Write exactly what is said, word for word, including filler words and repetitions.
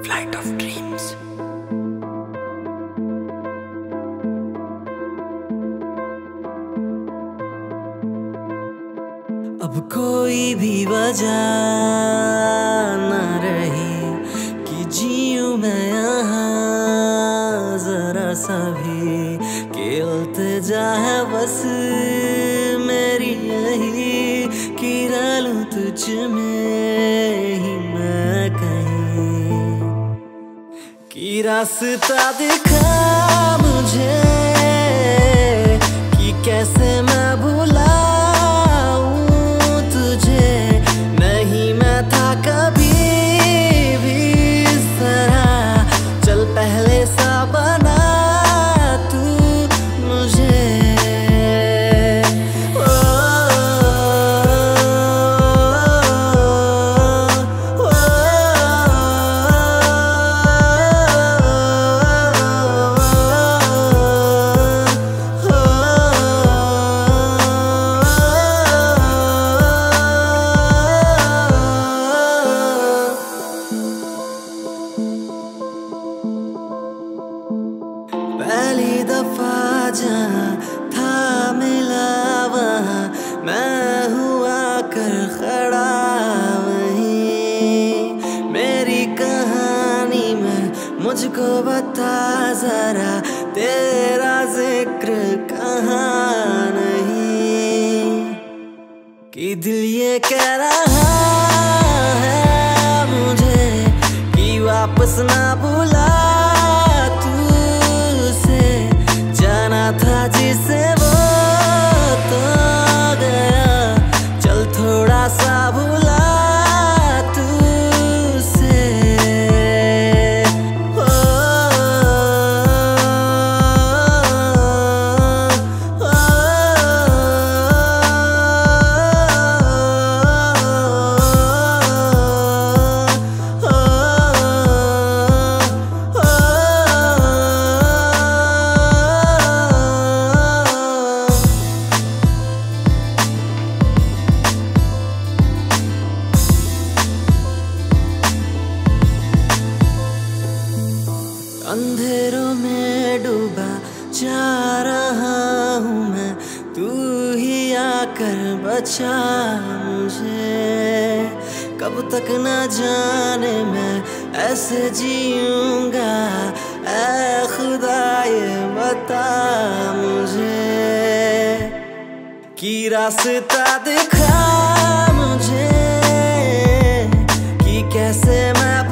flight of dreams. अब कोई भी वजह न रही कि जीऊं मैं यहाँ जरा सा भी, कि इल्तिजा है बस मेरी यही कि रलूं तुझ में ही मैं कहीं, कि रास्ता दिखा मुझे कि कैसे मैं भुलाऊं तुझे। नहीं मैं था कभी भी इस तरह, चल पहले सा बना तू मुझे। पहली दफा जहाँ था मिला वहाँ मैं हुआ कर खड़ा वहीं, मेरी कहानी में मुझको बता जरा तेरा जिक्र कहाँ नहीं, कि दिल ये कह रहा है मुझे कि वापस ना बुला था जिसे वो तो गया, चल थोड़ा सा भुला तू उसे। ओ, ओ, ओ, अंधेरों में डूबा जा रहा हूँ मैं, तू ही आकर बचा मुझे। कब तक न जाने मैं ऐसे जीऊंगा, ऐ खुदा ये बता मुझे, कि रास्ता दिखा मुझे कि कैसे मैं